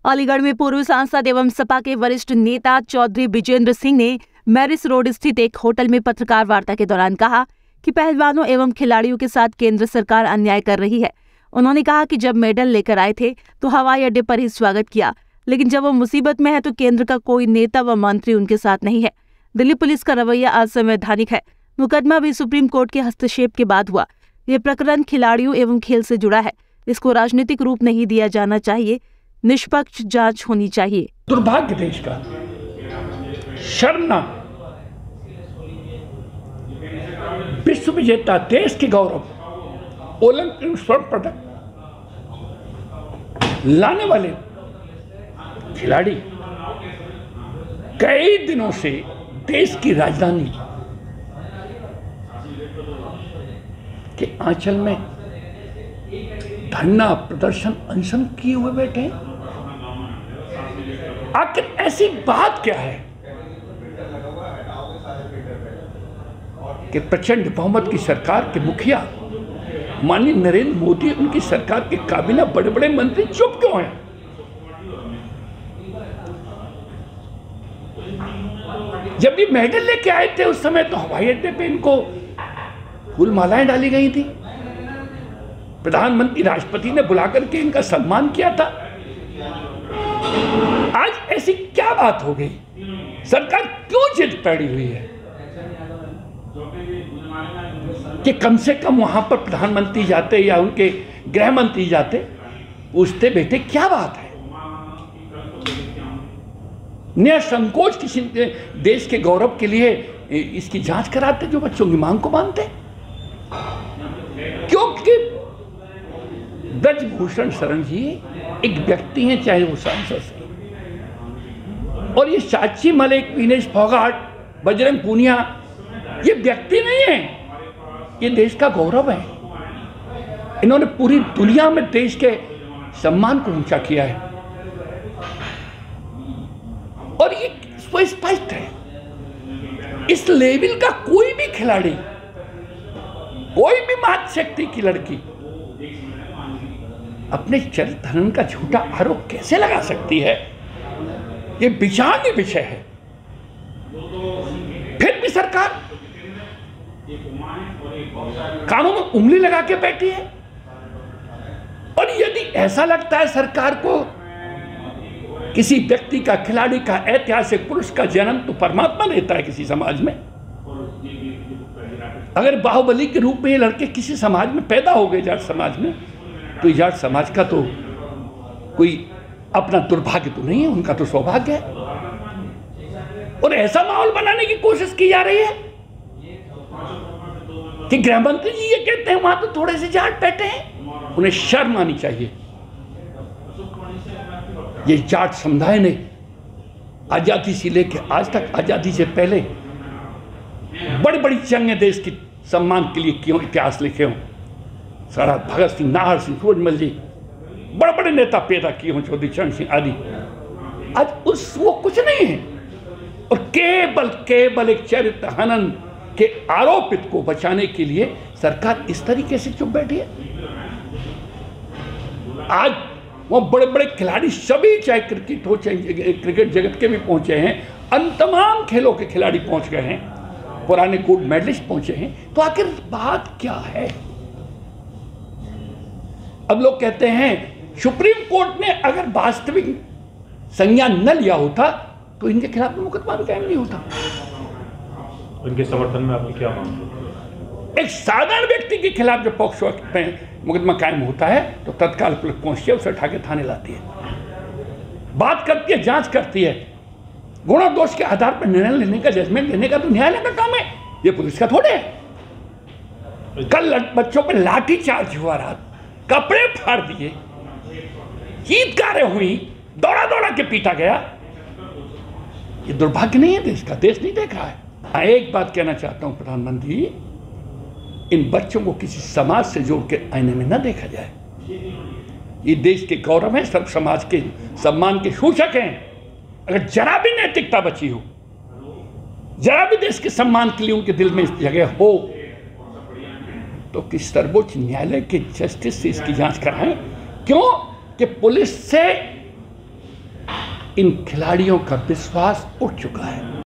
अलीगढ़ में पूर्व सांसद एवं सपा के वरिष्ठ नेता चौधरी विजेंद्र सिंह ने मैरिस रोड स्थित एक होटल में पत्रकार वार्ता के दौरान कहा कि पहलवानों एवं खिलाड़ियों के साथ केंद्र सरकार अन्याय कर रही है। उन्होंने कहा कि जब मेडल लेकर आए थे तो हवाई अड्डे पर ही स्वागत किया, लेकिन जब वो मुसीबत में है तो केंद्र का कोई नेता व मंत्री उनके साथ नहीं है। दिल्ली पुलिस का रवैया असंवैधानिक है। मुकदमा भी सुप्रीम कोर्ट के हस्तक्षेप के बाद हुआ। ये प्रकरण खिलाड़ियों एवं खेल से जुड़ा है। इसको राजनीतिक रूप नहीं दिया जाना चाहिए। निष्पक्ष जांच होनी चाहिए। दुर्भाग्य देश का, शर्मनाक, विश्व विजेता, देश के गौरव, ओलंपिक स्वर्ण पदक लाने वाले खिलाड़ी कई दिनों से देश की राजधानी के आंचल में धरना प्रदर्शन अनशन किए हुए बैठे हैं। आखिर ऐसी बात क्या है कि प्रचंड बहुमत की सरकार के मुखिया माननीय नरेंद्र मोदी, उनकी सरकार के काबिना, बड़े बड़े मंत्री चुप क्यों हैं? जब ये मेडल लेके आए थे उस समय तो हवाई अड्डे पे इनको फूल मालाएं डाली गई थी। प्रधानमंत्री, राष्ट्रपति ने बुलाकर के इनका सम्मान किया था। आज ऐसी क्या बात हो गई? सरकार क्यों जिद पड़ी हुई है कि कम से कम वहां पर प्रधानमंत्री जाते या उनके गृह मंत्री जाते, पूछते बेटे क्या बात है? निसंकोच किसी देश के गौरव के लिए इसकी जांच कराते जो बच्चों की मांग को मानते। क्योंकि ब्रजभूषण शरण जी एक व्यक्ति हैं, चाहे वो सांसद से, और ये साक्षी मलिक, विनेश फोगाट, बजरंग पूनिया, ये व्यक्ति नहीं है, ये देश का गौरव है। इन्होंने पूरी दुनिया में देश के सम्मान को ऊंचा किया है और ये स्पष्ट है, इस लेवल का कोई भी खिलाड़ी, कोई भी मातृशक्ति की लड़की अपने चरित्र हनन का झूठा आरोप कैसे लगा सकती है? ये विचारणीय विषय है। फिर भी सरकार कानों में उंगली लगा के बैठी है। और यदि ऐसा लगता है सरकार को किसी व्यक्ति का, खिलाड़ी का, ऐतिहासिक पुरुष का जन्म तो परमात्मा देता है किसी समाज में, अगर बाहुबली के रूप में ये लड़के किसी समाज में पैदा हो गए, जाट समाज में, तो जाट समाज का तो कोई अपना दुर्भाग्य तो नहीं है, उनका तो सौभाग्य है। और ऐसा माहौल बनाने की कोशिश की जा रही है कि गृह मंत्री जी ये कहते हैं वहां तो थोड़े से जाट बैठे हैं। उन्हें शर्म आनी चाहिए। ये जाट समुदाय ने आजादी से लेकर आज तक, आजादी से पहले बड़ी बड़ी जंगें देश के सम्मान के लिए क्यों इतिहास लिखे हों। सरदार भगत सिंह, नाहर सिंह, सूरजमल जी, बड़े बड़े नेता पैदा किए हों, चौधरी चरण सिंह आदि। आज वो कुछ नहीं है। और केवल एक चरित्र हनन के आरोपित को बचाने के लिए सरकार इस तरीके से चुप बैठी है। आज वो बड़े बड़े खिलाड़ी सभी, चाहे क्रिकेट हो, चाहे क्रिकेट जगत के भी पहुंचे हैं, तमाम खेलों के खिलाड़ी पहुंच गए हैं, पुराने गोल्ड मेडलिस्ट पहुंचे हैं। तो आखिर बात क्या है? अब लोग कहते हैं सुप्रीम कोर्ट ने अगर वास्तविक संज्ञान न लिया होता तो इनके खिलाफ मुकदमा भी कायम नहीं होता। इनके समर्थन में आपकी क्या मांग है? एक साधारण व्यक्ति के खिलाफ जब पॉक्सो में मुकदमा कायम होता है तो तत्काल पुलिस पहुंचती है, उसे उठा के थाने लाती है, बात करती है, जांच करती है, गुण और दोष के आधार पर निर्णय लेने का, जजमेंट देने का तो न्यायालय का काम है, ये पुलिस का थोड़े है। कल बच्चों पर लाठी चार्ज हुआ, रात कपड़े फाड़ दिए, चीत्कारें हुई, दौड़ा दौड़ा के पीटा गया। ये दुर्भाग्य नहीं है देश का? देश नहीं देख रहा है। एक बात कहना चाहता हूं प्रधानमंत्री, इन बच्चों को किसी समाज से जोड़ के आईने में न देखा जाए। ये देश के गौरव है, सब समाज के सम्मान के सूचक हैं। अगर जरा भी नैतिकता बची हो, जरा भी देश के सम्मान के लिए उनके दिल में इस जगह हो, तो कि सर्वोच्च न्यायालय के जस्टिस से इसकी जांच कराएं। क्यों? कि पुलिस से इन खिलाड़ियों का विश्वास उठ चुका है।